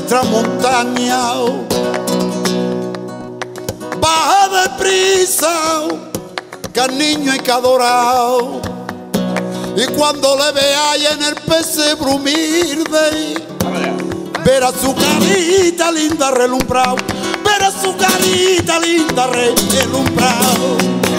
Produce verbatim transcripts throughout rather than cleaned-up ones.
nuestra montaña. Baja deprisa, que al niño hay que adorar. Y cuando le veáis en el pesebre humilde, verá su carita linda relumbrado, verá su carita linda relumbrado.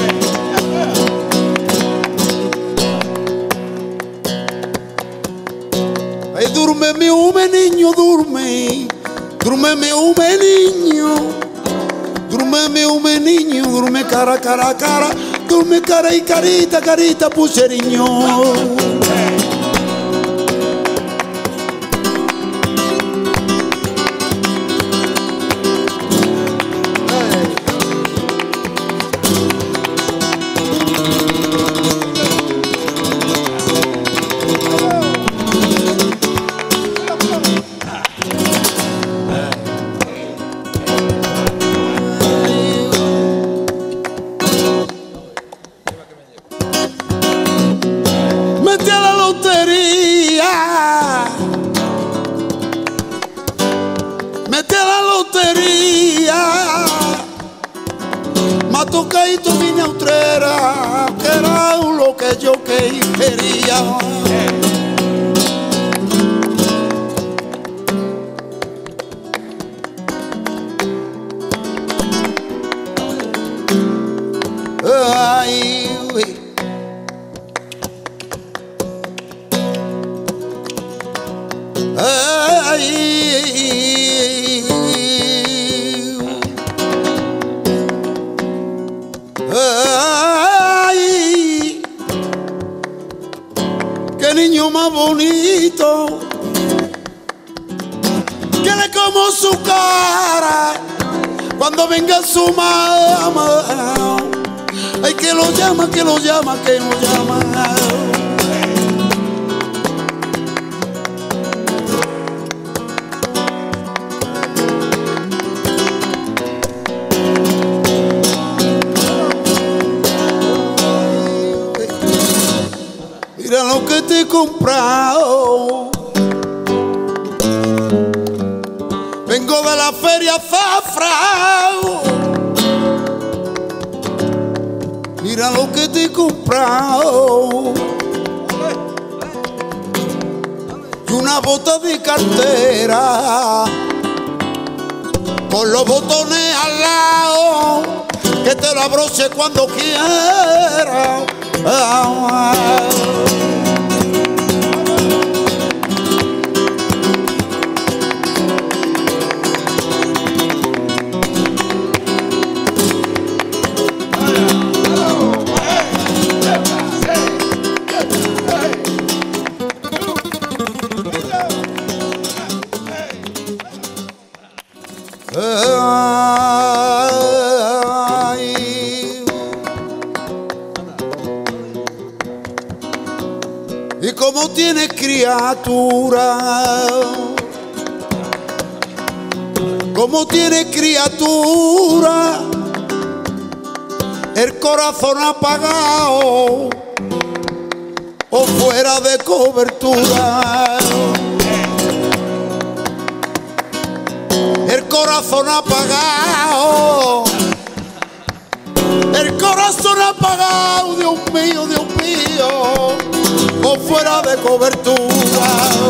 Ay, duerme mi hume niño, duerme, duerme mi hume niño, duerme mi hume niño, duerme cara, cara, cara, duerme cara y carita, carita, pucheriño. Metí a la lotería, metí a la lotería, mató caíto mi neutrera, que era lo que yo quería. Ay, uy. Ay, ay, qué niño más bonito, que le como su cara cuando venga su mamá. Ay, que lo llama, que lo llama, que lo llama. Mira lo que te he comprado. Vengo de la feria Zafrao. Mira lo que te he comprado. Y una bota de cartera con los botones al lado, que te lo abroche cuando quiera. Ah, ah. Ay, y como tiene criatura, como tiene criatura, el corazón apagado o fuera de cobertura. El corazón apagado, el corazón apagado, Dios mío, Dios mío, o fuera de cobertura.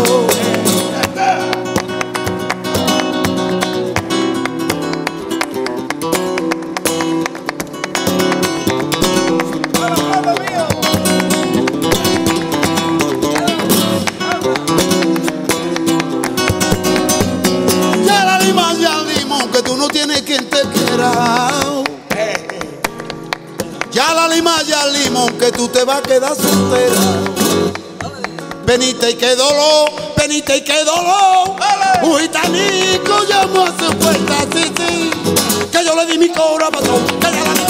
Que tú no tienes quien te quiera. Ya la lima, ya el limón, que tú te vas a quedar soltera. Venite y qué dolor, venite y qué dolor. Uy, tanico, llamo a su puerta, sí, sí, que yo le di mi corazón, que ya la